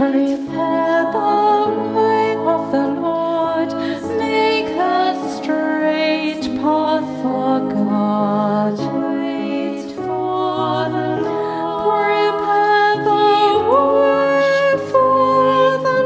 Prepare the way of the Lord, make a straight path for God. Wait for the Lord. Prepare the way for the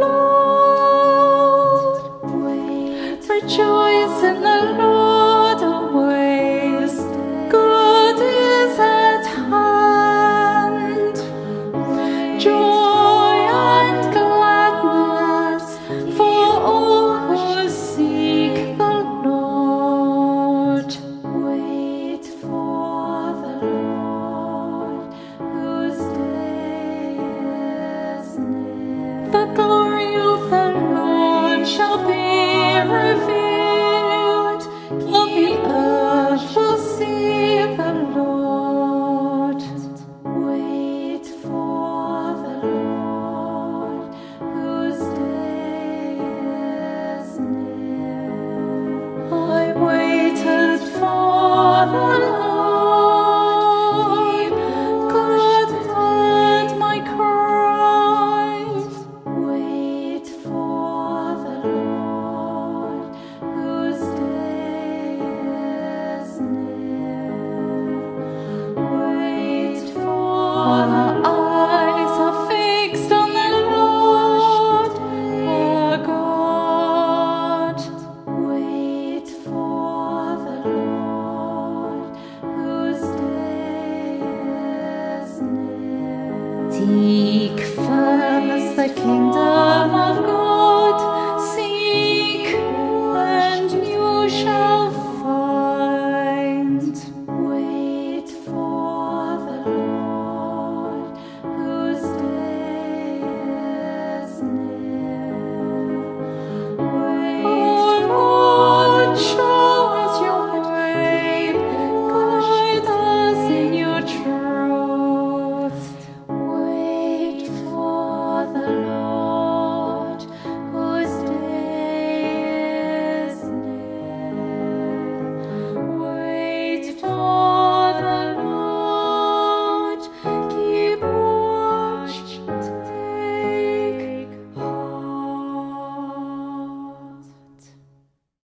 Lord. Wait. Rejoice in the Lord always. Good is at hand. Joy and gladness for all who seek the Lord. Wait for the Lord, whose day is near. The glory of the Lord shall be revealed. All the earth shall see the Lord. Wait for the Lord, whose day is near. I waited for the Lord. God heard my cries. Wait for the Lord, whose day is near. Wait for the eyes are fixed on the Lord our God. Wait for the Lord, whose day is near. Seek first the kingdom